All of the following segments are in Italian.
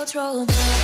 control.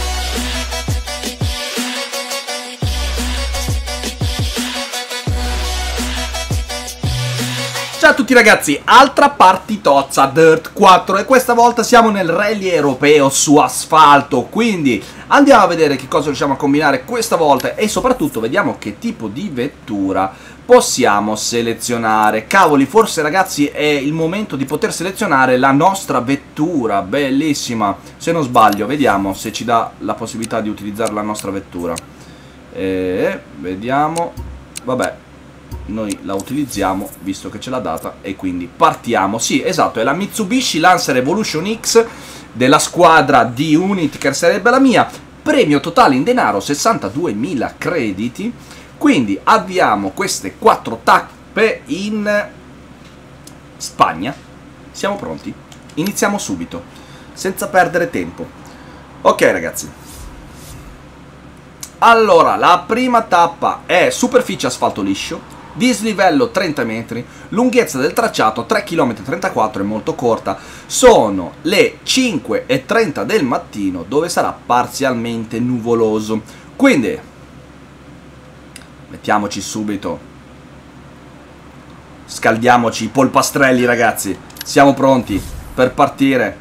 Ciao a tutti ragazzi, altra partitozza Dirt 4 e questa volta siamo nel rally europeo su asfalto, quindi andiamo a vedere che cosa riusciamo a combinare questa volta e soprattutto vediamo che tipo di vettura possiamo selezionare. Cavoli, forse ragazzi è il momento di poter selezionare la nostra vettura, bellissima, se non sbaglio, vediamo se ci dà la possibilità di utilizzare la nostra vettura. Vediamo, vabbè. Noi la utilizziamo visto che ce l'ha data e quindi partiamo. Sì, esatto, è la Mitsubishi Lancer Evolution X della squadra di Unity, che sarebbe la mia. Premio totale in denaro 62.000 crediti. Quindi avviamo queste 4 tappe in Spagna. Siamo pronti? Iniziamo subito, senza perdere tempo. Ok ragazzi, allora la prima tappa è superficie asfalto liscio, dislivello 30 metri, lunghezza del tracciato 3,34 km, è molto corta. Sono le 5:30 del mattino dove sarà parzialmente nuvoloso. Quindi mettiamoci subito, scaldiamoci i polpastrelli ragazzi, siamo pronti per partire.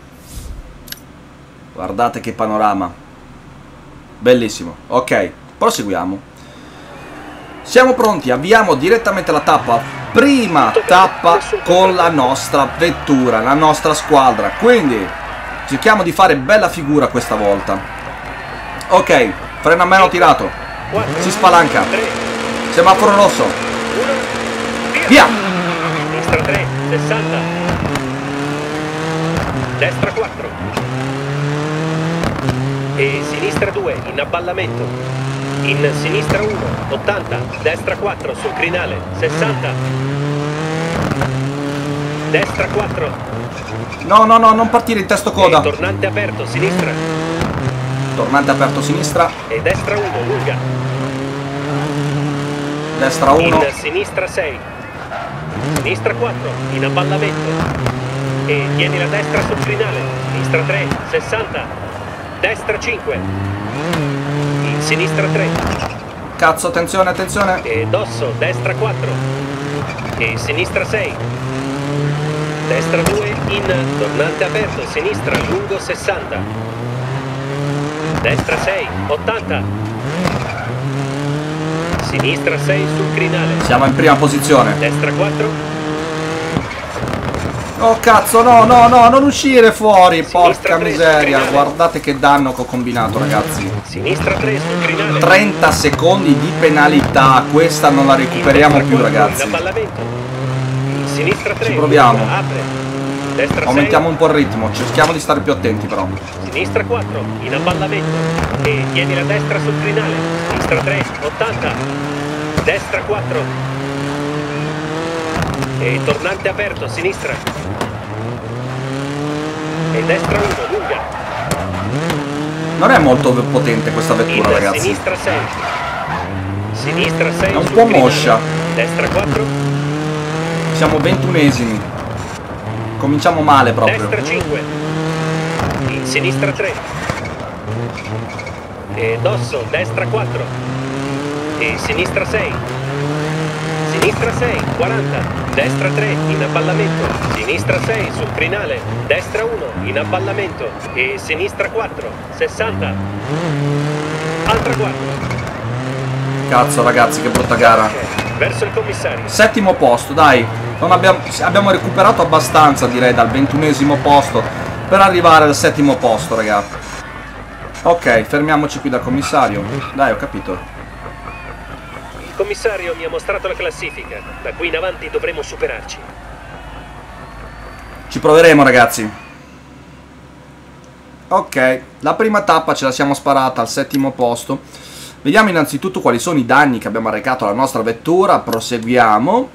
Guardate che panorama, bellissimo. Ok, proseguiamo. Siamo pronti, avviamo direttamente la tappa. Prima tappa con la nostra vettura, la nostra squadra. Quindi cerchiamo di fare bella figura questa volta. Ok, freno a mano tirato, si spalanca, semaforo rosso, via. Sinistra 3, 60. Destra 4. E sinistra 2, in avvallamento. In sinistra 1, 80, destra 4 sul crinale, 60. Destra 4. No, no, no, non partire in testo coda. E tornante aperto, sinistra. Tornante aperto sinistra. E destra 1, lunga. Destra 1. In sinistra 6. Sinistra 4, in avvallamento. E tieni la destra sul crinale. Sinistra 3, 60. Destra 5. Sinistra 3. Cazzo, attenzione, attenzione. E dosso, destra 4. E sinistra 6. Destra 2, in tornante aperto, sinistra, lungo 60. Destra 6, 80. Sinistra 6 sul crinale. Siamo in prima posizione. Destra 4. Oh cazzo, no, no, no, non uscire fuori, Sinistra porca 3, miseria. sul Guardate che danno che ho combinato ragazzi. Sinistra 3 sul crinale. 30 secondi di penalità, questa non la recuperiamo più ragazzi. In avvallamento. In sinistra 3. Ci proviamo. Apre. Destra 6. Aumentiamo un po' il ritmo, cerchiamo di stare più attenti però. Sinistra 4, in avvallamento. E tieni la destra sul crinale. Sinistra 3, 80. Destra 4. E tornante aperto, sinistra. E destra 1, lunga. Non è molto potente questa vettura In ragazzi. sinistra 6. Sinistra 6. È un sul po' crinale. moscia. Destra 4. Siamo 21esimi. Cominciamo male proprio. Destra 5. In sinistra 3. E dosso, destra 4. E sinistra 6. Sinistra 6, 40. Destra 3, in avvallamento. Sinistra 6, sul crinale. Destra 1, in avvallamento. E sinistra 4, 60. Altra 4. Cazzo ragazzi, che brutta gara. Verso il commissario. Settimo posto, dai. Non abbiamo recuperato abbastanza direi dal 21esimo posto per arrivare al settimo posto raga. Ok, fermiamoci qui dal commissario. Dai, ho capito. Il commissario mi ha mostrato la classifica. Da qui in avanti dovremo superarci. Ci proveremo ragazzi. Ok, la prima tappa ce la siamo sparata al settimo posto. Vediamo innanzitutto quali sono i danni che abbiamo arrecato alla nostra vettura. Proseguiamo.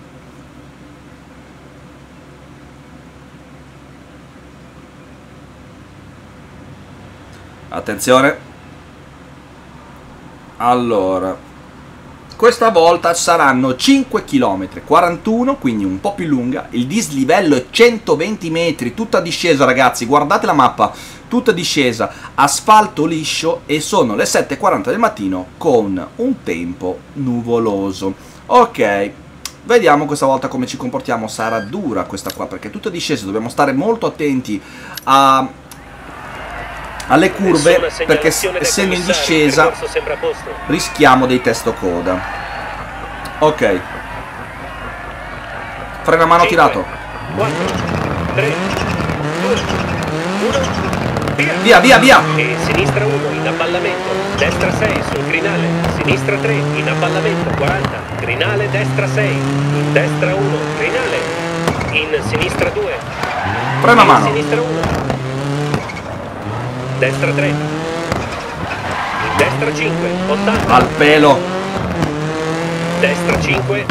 Attenzione. Allora, questa volta saranno 5 km 41, quindi un po' più lunga. Il dislivello è 120 metri, tutta discesa ragazzi, guardate la mappa, tutta discesa, asfalto liscio e sono le 7:40 del mattino con un tempo nuvoloso. Ok, vediamo questa volta come ci comportiamo. Sarà dura questa qua perché è tutta discesa, dobbiamo stare molto attenti alle curve perché essendo in discesa rischiamo dei testocoda. Ok, freno a mano tirato. 4, 3, 2, 1, via via via. E sinistra 1 in avvallamento, destra 6 sul crinale, sinistra 3 in avvallamento 40, crinale destra 6, in destra 1, crinale, in sinistra 2, freno a mano. sinistra 1, destra 3, in destra 5, 80, Al pelo. destra 5,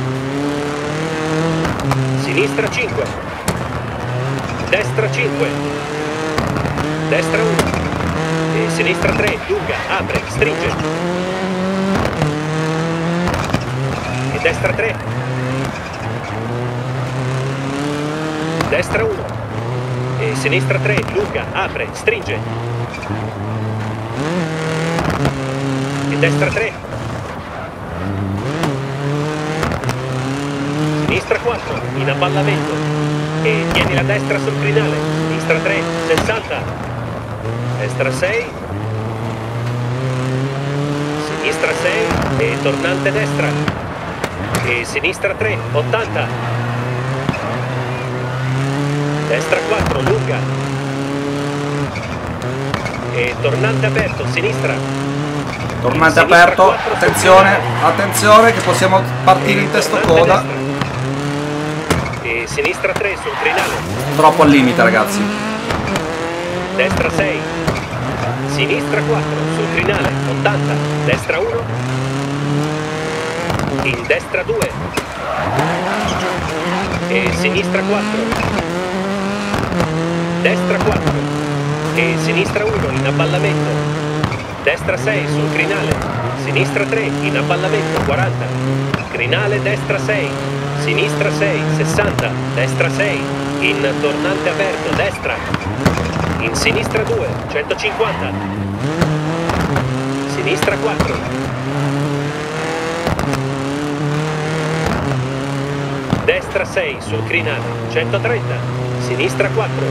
sinistra 5, destra 5, destra 1, e sinistra 3, lunga, apre, stringe, e destra 3, destra 1, e sinistra 3, lunga, apre, stringe, e destra 3, sinistra 4, in avvallamento, e tieni la destra sul crinale, sinistra 3, 60, destra 6, sinistra 6, e tornante destra, e sinistra 3, 80, destra 4, lunga, e tornante aperto, sinistra, Tornante sinistra aperto. 4 sul Attenzione, crinale. attenzione che possiamo partire in testocoda. E sinistra 3 sul crinale, Troppo al limite ragazzi. destra 6, sinistra 4 sul crinale, 80, destra 1, in destra 2, e sinistra 4, destra 4, e sinistra 1 in avvallamento, destra 6 sul crinale, sinistra 3 in avvallamento, 40, crinale destra 6, sinistra 6, 60, destra 6, in tornante aperto, destra, in sinistra 2, 150, sinistra 4, destra 6 sul crinale, 130, sinistra 4,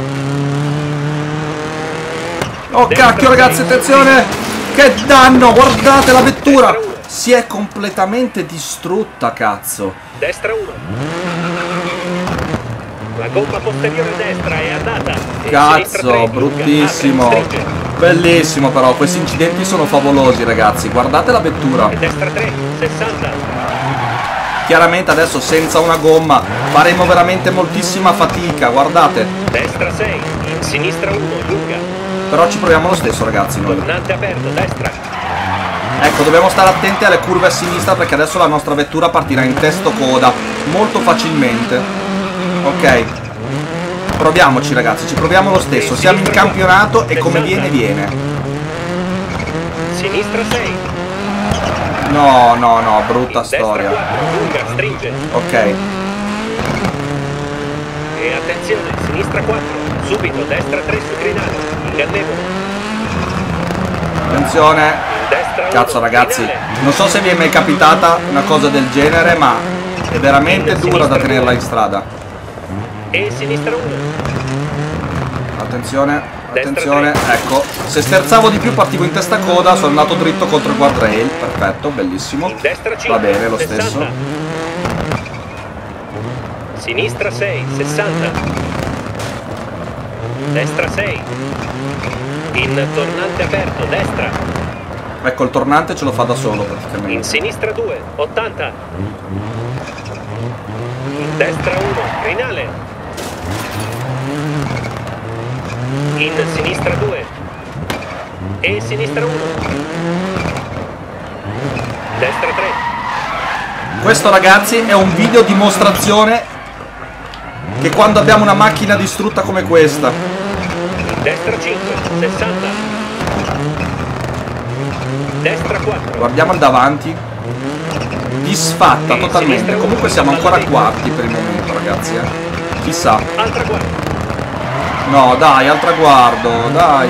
Oh cacchio ragazzi, attenzione! Che danno, guardate la vettura! Si è completamente distrutta, cazzo! destra 1, la gomma posteriore destra è andata, e sinistra 3, Cazzo, lunga, bruttissimo! apre, stringe, Bellissimo però, questi incidenti sono favolosi ragazzi, guardate la vettura! e destra 3, 60, Chiaramente adesso senza una gomma faremo veramente moltissima fatica, guardate! destra 6, in sinistra 1, lunga, Però ci proviamo lo stesso ragazzi noi. tornante aperto, destra, Ecco, dobbiamo stare attenti alle curve a sinistra perché adesso la nostra vettura partirà in testocoda molto facilmente. Ok. Proviamoci ragazzi, ci proviamo lo stesso. Siamo in campionato e come viene viene. sinistra 6, No, no, no, brutta destra storia. 4, lunga, stringe, Ok. e attenzione, sinistra 4, subito, destra 3 sul crinale, ingannevole, Attenzione. destra 1, Cazzo ragazzi, crinale, non so se vi è mai capitata una cosa del genere, ma è veramente dura da tenerla in strada. e sinistra 1, Attenzione, attenzione, ecco, se sterzavo di più partivo in testa coda, sono andato dritto contro il guardrail, perfetto, bellissimo, in destra 5, va bene lo 60, stesso, sinistra 6, 60, destra 6, in tornante aperto, destra, ecco il tornante ce lo fa da solo in praticamente, sinistra 2, 80, in destra 1, crinale, in sinistra 2, e sinistra 1, destra 3, questo ragazzi è un video dimostrazione che quando abbiamo una macchina distrutta come questa, in destra 5, 60, destra 4, guardiamo il davanti, Disfatta totalmente. Comunque siamo ancora quarti per il momento, ragazzi, chissà. Al traguardo. No, dai, al traguardo, dai.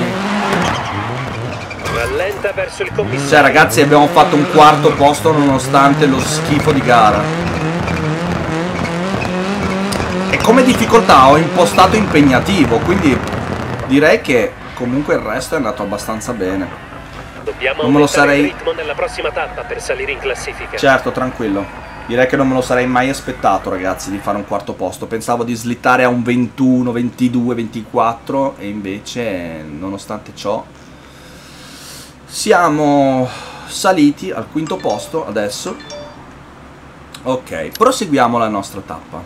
Rallenta verso il commissario. Cioè, ragazzi, abbiamo fatto un quarto posto nonostante lo schifo di gara. E come difficoltà ho impostato impegnativo, quindi direi che comunque il resto è andato abbastanza bene. Dobbiamo Non me lo aumentare sarei... il ritmo nella prossima tappa per salire in classifica. Certo, tranquillo. Direi che non me lo sarei mai aspettato, ragazzi, di fare un quarto posto. Pensavo di slittare a un 21, 22, 24 e invece, nonostante ciò, siamo saliti al quinto posto adesso. Ok, proseguiamo la nostra tappa.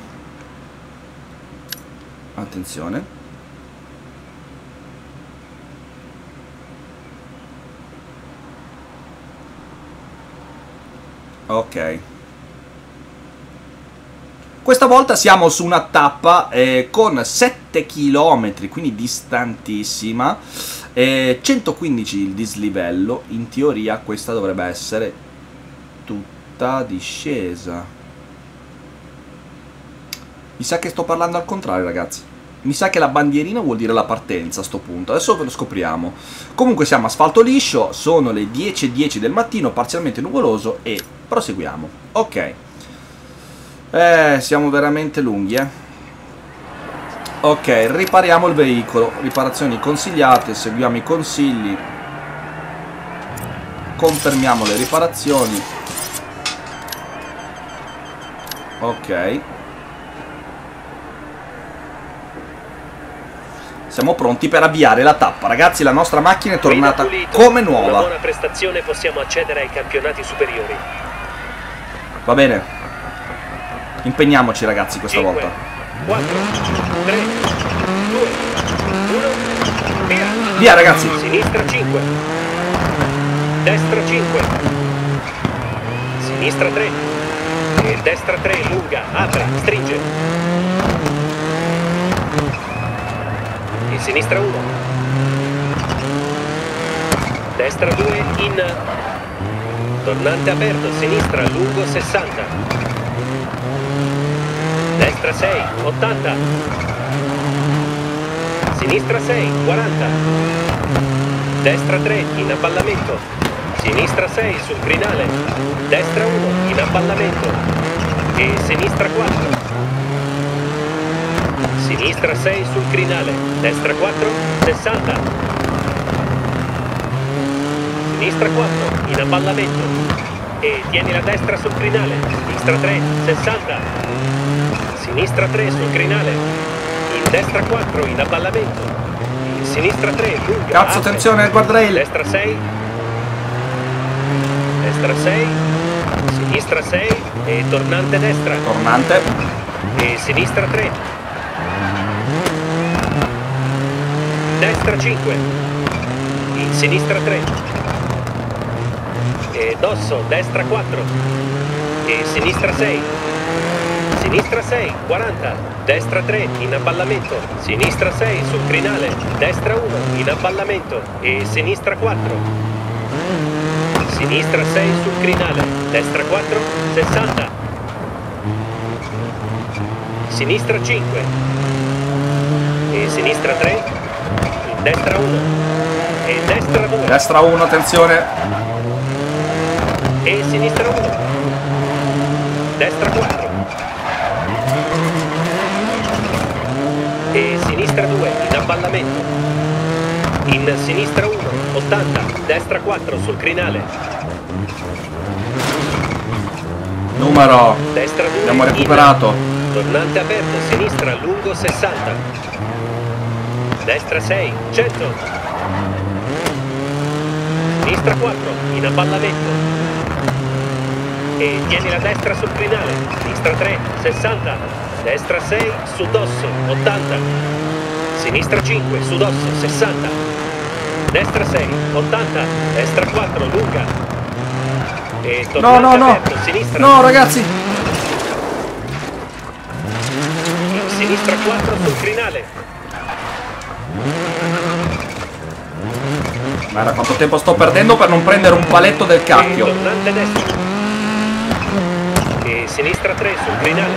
Attenzione. Ok. Questa volta siamo su una tappa con 7 km, quindi distantissima, 115 il dislivello. In teoria questa dovrebbe essere tutta discesa. Mi sa che sto parlando al contrario, ragazzi. Mi sa che la bandierina vuol dire la partenza a sto punto. Adesso ve lo scopriamo. Comunque siamo asfalto liscio, sono le 10:10 del mattino, parzialmente nuvoloso e proseguiamo. Ok. Siamo veramente lunghi, Ok, ripariamo il veicolo. Riparazioni consigliate, seguiamo i consigli. Confermiamo le riparazioni. Ok. Siamo pronti per avviare la tappa. Ragazzi, la nostra macchina è tornata come nuova. Con una buona prestazione possiamo accedere ai campionati superiori. Va bene. Impegniamoci, ragazzi, questa 5, volta. 4, 3, 2, 1, via! Via, ragazzi! Sinistra 5, destra 5, sinistra 3, e destra 3, lunga, apre, stringe. E sinistra 1, destra 2, in, tornante aperto, sinistra, lungo 60. Destra 6, 80. Sinistra 6, 40. Destra 3, in avvallamento. Sinistra 6, sul crinale. Destra 1, in avvallamento. E sinistra 4. Sinistra 6, sul crinale. Destra 4, 60. Sinistra 4, in avvallamento. E tieni la destra sul crinale. Sinistra 3, 60. Sinistra 3 sul crinale, in destra 4 in avvallamento, in sinistra 3 lunga. Cazzo, attenzione al guardrail. Destra 6, destra 6, sinistra 6 e tornante destra. Tornante. E sinistra 3. Destra 5, in sinistra 3. E dosso, destra 4 e sinistra 6. Sinistra 6, 40, destra 3, in avvallamento, sinistra 6 sul crinale, destra 1, in avvallamento e sinistra 4. Sinistra 6 sul crinale, destra 4, 60. Sinistra 5 e sinistra 3, in destra 1 e destra 2. Destra 1, attenzione. E sinistra 1, destra 4. E sinistra 2 in avvallamento, in sinistra 1, 80, destra 4 sul crinale, numero, destra 2 abbiamo recuperato, tornante aperto, sinistra lungo 60, destra 6, 100, sinistra 4 in avvallamento e tieni la destra sul crinale, sinistra 3, 60, destra 6, su dosso, 80. Sinistra 5, su dosso, 60. Destra 6, 80. Destra 4, lunga. E tornante aperto, sinistra. No, ragazzi. Sinistra 4 sul crinale. Guarda quanto tempo sto perdendo per non prendere un paletto del cacchio. E tornante destra. sinistra 3 sul crinale.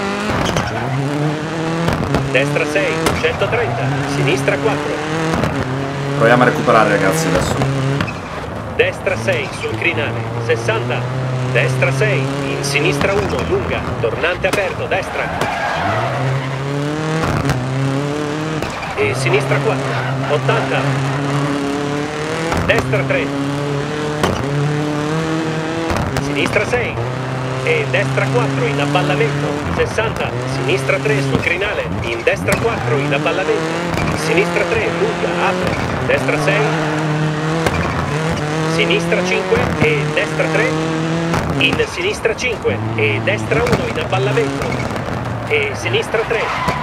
Destra 6, 130, sinistra 4. Proviamo a recuperare, ragazzi, adesso. Destra 6 sul crinale, 60. Destra 6, in sinistra 1, lunga, tornante aperto, destra. E sinistra 4, 80. Destra 3. Sinistra 6. E destra 4 in avvallamento, 60. Sinistra 3 sul crinale, in destra 4 in avvallamento. Sinistra 3, lunga, apre. Destra 6. Sinistra 5 e destra 3. In sinistra 5 e destra 1 in avvallamento. E sinistra 3.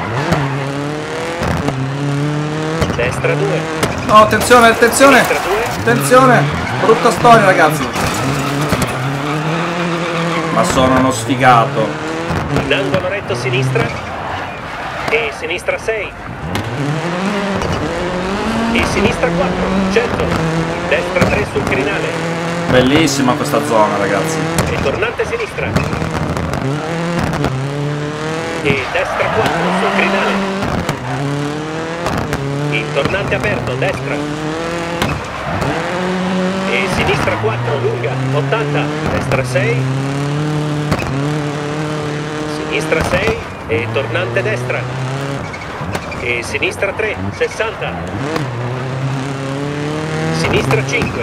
Destra 2. No, attenzione, attenzione! Sinistra 2. Attenzione! Brutta storia, ragazzi! Ma sono uno sfigato. In angolo retto sinistra. E sinistra 6. E sinistra 4, 100. Destra 3 sul crinale. Bellissima questa zona, ragazzi. E tornante sinistra. E destra 4 sul crinale. Il tornante aperto, destra. E sinistra 4, lunga, 80. Destra 6. Sinistra 6 e tornante destra. E sinistra 3, 60. Sinistra 5.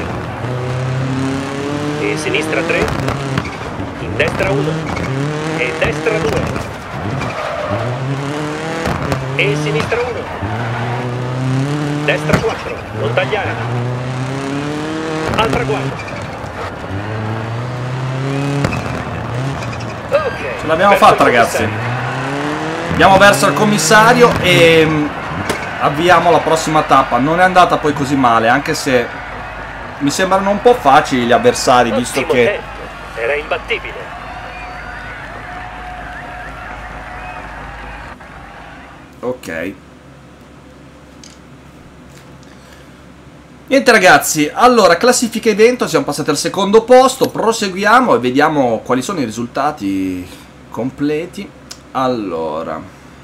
E sinistra 3. In destra 1. E destra 2. E sinistra 1. Destra 4. Non tagliare. Al traguardo. Ok. Ce l'abbiamo verso fatta, il ragazzi. commissario. Andiamo verso il commissario e avviamo la prossima tappa. Non è andata poi così male, anche se mi sembrano un po' facili gli avversari, visto Ottimo che... tempo. Era imbattibile. Ok. Niente, ragazzi, allora classifica evento, siamo passati al secondo posto, proseguiamo e vediamo quali sono i risultati completi. Allora,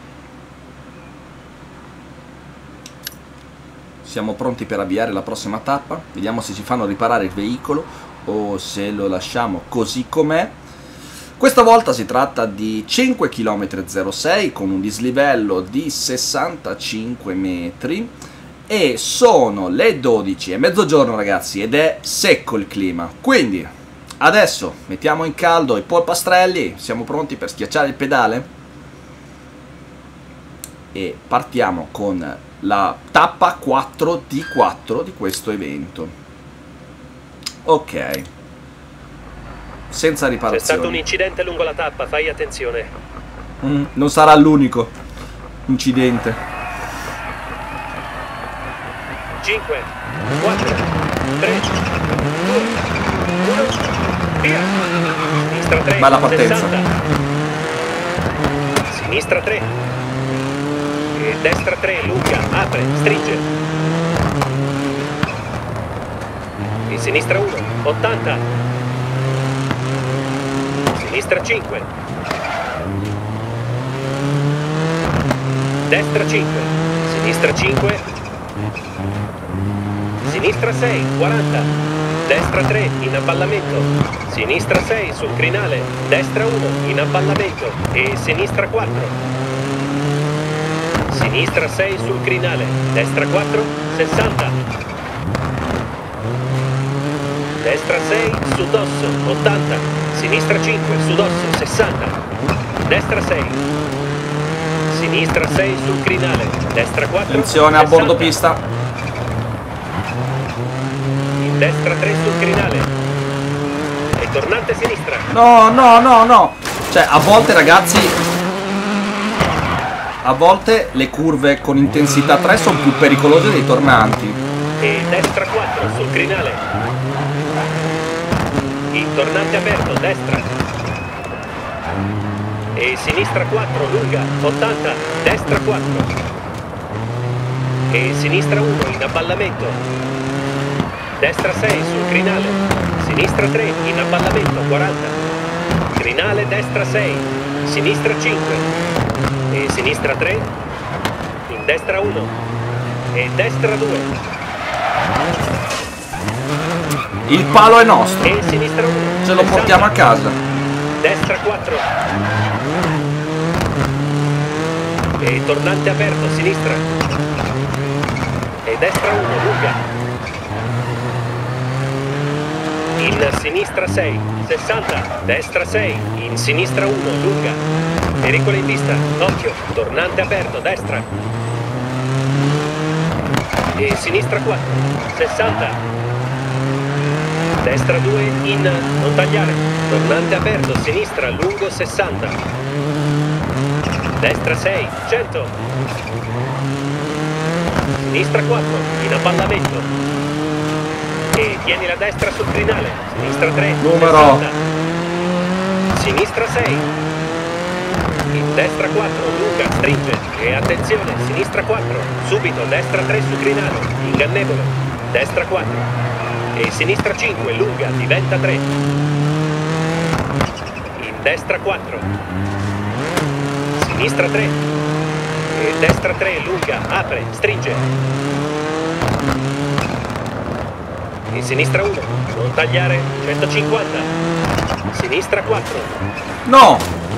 siamo pronti per avviare la prossima tappa, vediamo se ci fanno riparare il veicolo o se lo lasciamo così com'è. Questa volta si tratta di 5 km 06 con un dislivello di 65 metri e sono le 12 e mezzogiorno, ragazzi, ed è secco il clima, quindi adesso mettiamo in caldo i polpastrelli, siamo pronti per schiacciare il pedale e partiamo con la tappa 4 di 4 di questo evento. Ok, senza C'è riparazioni. stato un incidente lungo la tappa, fai attenzione. Non sarà l'unico incidente. 5, 4, 3, 2, 1, via. Sinistra 3, Bella partenza. 60. Sinistra 3. E destra 3, lunga, apre, stringe. E sinistra 1, 80. Sinistra 5. Destra 5. Sinistra 5. Sinistra 6, 40. Destra 3, in avvallamento. Sinistra 6 sul crinale. Destra 1, in avvallamento. E sinistra 4. Sinistra 6 sul crinale. Destra 4, 60. Destra 6, su dosso, 80. Sinistra 5, su dosso, 60. Destra 6. Sinistra 6 sul crinale. Destra 4, Attenzione a bordo pista. Destra 3 sul crinale. E tornante sinistra. No, no, no, no. Cioè, a volte, ragazzi, a volte le curve con intensità 3 sono più pericolose dei tornanti. E destra 4 sul crinale. Il tornante aperto, destra. E sinistra 4, lunga, 80. Destra 4. E sinistra 1 in avvallamento. Destra 6 sul crinale. Sinistra 3 in avvallamento, 40. crinale destra 6, sinistra 5 e sinistra 3, in destra 1 e destra 2 Il palo è nostro, e sinistra 1. ce lo portiamo a casa. Destra 4 e tornante aperto a sinistra e destra 1 lunga. In sinistra 6, 60, destra 6, in sinistra 1, lunga. Pericolo in vista, occhio, tornante aperto, destra. E sinistra 4, 60. Destra 2, in, non tagliare. Tornante aperto, sinistra, lungo 60. Destra 6, 100. Sinistra 4, in avvallamento. E tieni la destra sul crinale, sinistra 3, Numero. 60. Sinistra 6, in destra 4, lunga, stringe, e attenzione, sinistra 4, subito, destra 3 sul crinale, ingannevole, destra 4, e sinistra 5, lunga, diventa 3, in destra 4, sinistra 3, e destra 3, lunga, apre, stringe. In sinistra 1, non tagliare, 150. Sinistra 4. No!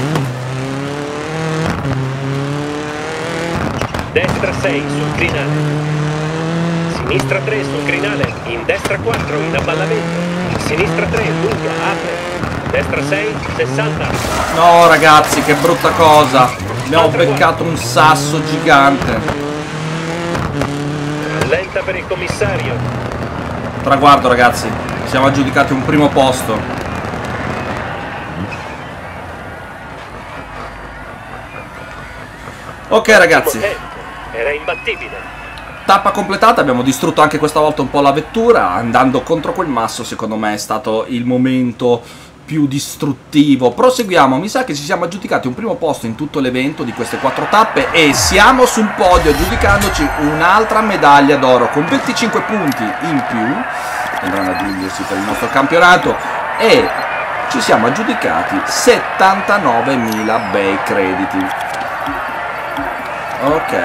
Destra 6 sul crinale. Sinistra 3 sul crinale. In destra 4 in avvallamento. In sinistra 3 lunga, apre. Destra 6, 60. No ragazzi, che brutta cosa. Abbiamo beccato un sasso gigante. Rallenta per il commissario. Traguardo ragazzi, siamo aggiudicati un primo posto. Ok ragazzi, Era imbattibile. tappa completata, abbiamo distrutto anche questa volta un po' la vettura. Andando contro quel masso secondo me è stato il momento più distruttivo. Proseguiamo, mi sa che ci siamo aggiudicati un primo posto in tutto l'evento di queste 4 tappe e siamo sul podio aggiudicandoci un'altra medaglia d'oro con 25 punti in più, andranno ad aggiungersi per il nostro campionato, e ci siamo aggiudicati 79.000 bei crediti. Ok,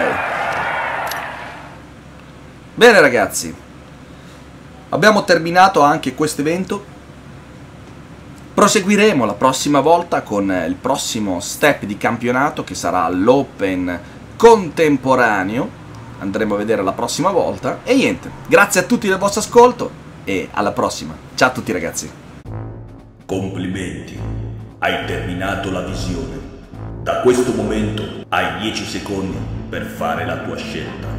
bene ragazzi, abbiamo terminato anche questo evento. Proseguiremo la prossima volta con il prossimo step di campionato, che sarà l'Open contemporaneo. Andremo a vedere la prossima volta. E niente, grazie a tutti del vostro ascolto e alla prossima. Ciao a tutti ragazzi. Complimenti, hai terminato la visione. Da questo momento hai 10 secondi per fare la tua scelta.